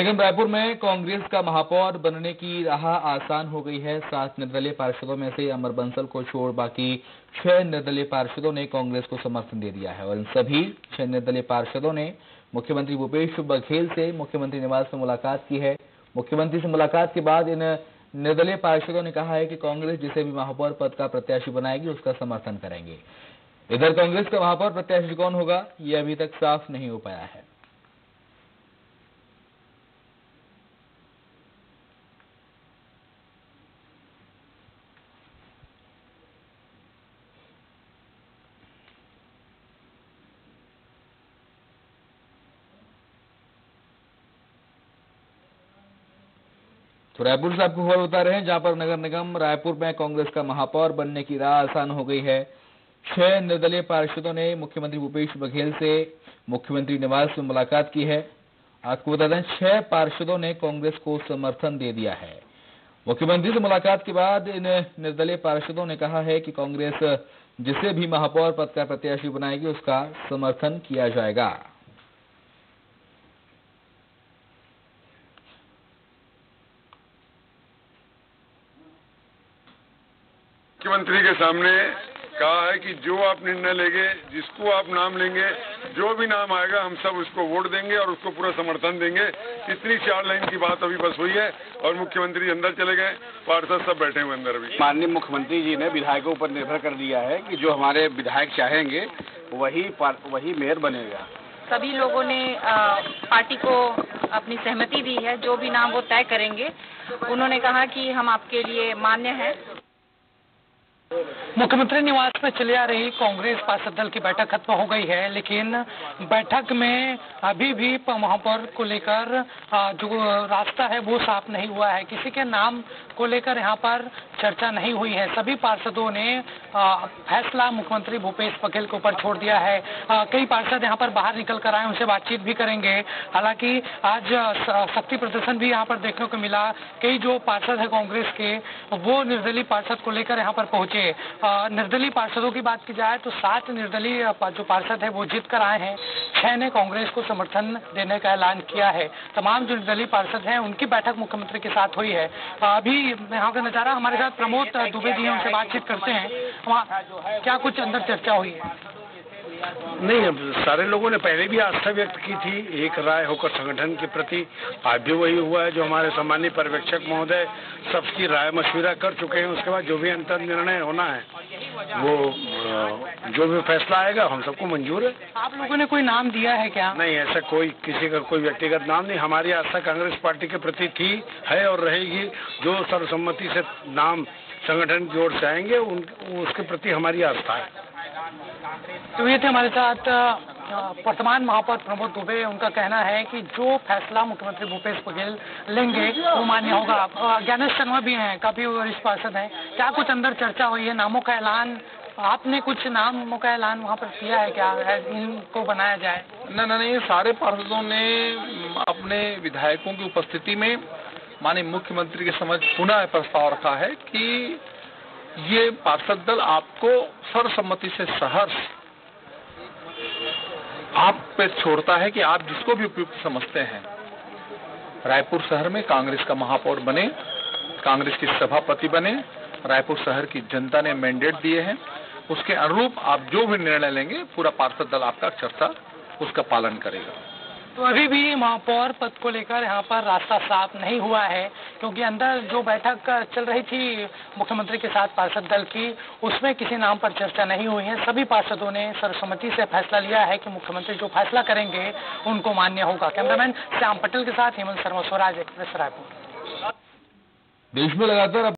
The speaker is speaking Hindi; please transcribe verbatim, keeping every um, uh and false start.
लेकिन रायपुर में कांग्रेस का महापौर बनने की राह आसान हो गई है। सात निर्दलीय पार्षदों में से अमर बंसल को छोड़ बाकी छह निर्दलीय पार्षदों ने कांग्रेस को समर्थन दे दिया है और इन सभी छह निर्दलीय पार्षदों ने मुख्यमंत्री भूपेश बघेल से मुख्यमंत्री निवास में मुलाकात की है। मुख्यमंत्री से मुलाकात के बाद इन निर्दलीय पार्षदों ने कहा है कि कांग्रेस जिसे भी महापौर पद का प्रत्याशी बनाएगी उसका समर्थन करेंगे। इधर कांग्रेस का महापौर प्रत्याशी कौन होगा, यह अभी तक साफ नहीं हो पाया है। तो रायपुर से आपको खबर बता रहे हैं, जहां पर नगर निगम रायपुर में कांग्रेस का महापौर बनने की राह आसान हो गई है। छह निर्दलीय पार्षदों ने मुख्यमंत्री भूपेश बघेल से मुख्यमंत्री निवास में मुलाकात की है। आपको बता दें, छह पार्षदों ने कांग्रेस को समर्थन दे दिया है। मुख्यमंत्री से मुलाकात के बाद इन निर्दलीय पार्षदों ने कहा है कि कांग्रेस जिसे भी महापौर पद का प्रत्याशी बनाएगी उसका समर्थन किया जाएगा। मुख्यमंत्री के सामने कहा है कि जो आप निर्णय लेंगे, जिसको आप नाम लेंगे, जो भी नाम आएगा हम सब उसको वोट देंगे और उसको पूरा समर्थन देंगे। इतनी चार लाइन की बात अभी बस हुई है और मुख्यमंत्री अंदर चले गए, पार्षद सब बैठे हुए अंदर। अभी माननीय मुख्यमंत्री जी ने विधायकों पर निर्भर कर दिया है कि जो हमारे विधायक चाहेंगे वही वही मेयर बनेगा। सभी लोगों ने पार्टी को अपनी सहमति दी है, जो भी नाम वो तय करेंगे। उन्होंने कहा कि हम आपके लिए मान्य हैं। मुख्यमंत्री निवास में चली आ रही कांग्रेस पार्षद दल की बैठक खत्म हो गई है, लेकिन बैठक में अभी भी महापौर को लेकर जो रास्ता है वो साफ नहीं हुआ है। किसी के नाम को लेकर यहाँ पर चर्चा नहीं हुई है। सभी पार्षदों ने फैसला मुख्यमंत्री भूपेश बघेल के ऊपर छोड़ दिया है। कई पार्षद यहाँ पर बाहर निकल कर आए, उनसे बातचीत भी करेंगे। हालांकि आज शक्ति प्रदर्शन भी यहाँ पर देखने को मिला। कई जो पार्षद है कांग्रेस के, वो निर्दलीय पार्षद को लेकर यहाँ पर पहुंचे। निर्दलीय पार्षदों की बात की जाए तो सात निर्दलीय जो पार्षद है वो जीत कर आए हैं। छह ने कांग्रेस को समर्थन देने का ऐलान किया है। तमाम जो निर्दलीय पार्षद हैं उनकी बैठक मुख्यमंत्री के साथ हुई है। अभी यहाँ का नजारा, हमारे साथ प्रमोद दुबे जी हैं, उनसे बातचीत करते हैं। क्या कुछ अंदर चर्चा हुई है? नहीं, अब सारे लोगों ने पहले भी आस्था व्यक्त की थी एक राय होकर संगठन के प्रति। आज भी वही हुआ है। जो हमारे सम्मानित पर्यवेक्षक महोदय सबकी राय मशविरा कर चुके हैं। उसके बाद जो भी अंतर निर्णय होना है, वो जो भी फैसला आएगा हम सबको मंजूर है। आप लोगों ने कोई नाम दिया है क्या? नहीं, ऐसा कोई किसी का कोई व्यक्तिगत नाम नहीं। हमारी आस्था कांग्रेस पार्टी के प्रति थी, है और रहेगी। जो सर्वसम्मति से नाम संगठन की ओर से आएंगे उन उसके प्रति हमारी आस्था है। तो ये थे हमारे साथ वर्तमान महापौर प्रमोद दुबे। उनका कहना है कि जो फैसला मुख्यमंत्री भूपेश बघेल लेंगे वो मान्य होगा। ज्ञानेश शर्मा भी हैं, काफी वरिष्ठ पार्षद हैं। क्या कुछ अंदर चर्चा हुई है? नामों का ऐलान, आपने कुछ नामों का ऐलान वहाँ पर किया है क्या, इनको बनाया जाए? न नहीं, सारे पार्षदों ने अपने विधायकों की उपस्थिति में माननीय मुख्यमंत्री के समझ पुनः प्रस्ताव रखा है कि ये पार्षद दल आपको सर्वसम्मति से सहर्ष आप पे छोड़ता है कि आप जिसको भी उपयुक्त समझते हैं रायपुर शहर में कांग्रेस का महापौर बने, कांग्रेस की सभापति बने। रायपुर शहर की जनता ने मैंडेट दिए हैं, उसके अनुरूप आप जो भी निर्णय लेंगे पूरा पार्षद दल आपका अक्षरशः उसका पालन करेगा। तो अभी भी महापौर पद को लेकर यहाँ पर रास्ता साफ नहीं हुआ है, क्योंकि अंदर जो बैठक चल रही थी मुख्यमंत्री के साथ पार्षद दल की, उसमें किसी नाम पर चर्चा नहीं हुई है। सभी पार्षदों ने सर्वसम्मति से फैसला लिया है कि मुख्यमंत्री जो फैसला करेंगे उनको मान्य होगा। कैमरामैन श्याम पटेल के साथ हेमंत शर्मा, स्वराज एक्सप्रेस, रायपुर। देश में लगातार